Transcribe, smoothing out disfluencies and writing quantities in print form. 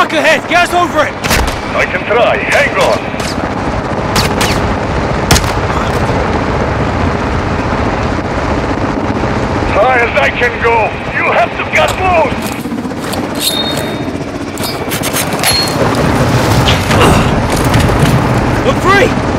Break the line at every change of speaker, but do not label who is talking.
Truck ahead! Get us over it!
I can try. Hang on. High as I can go. You have to get loose.
We're free!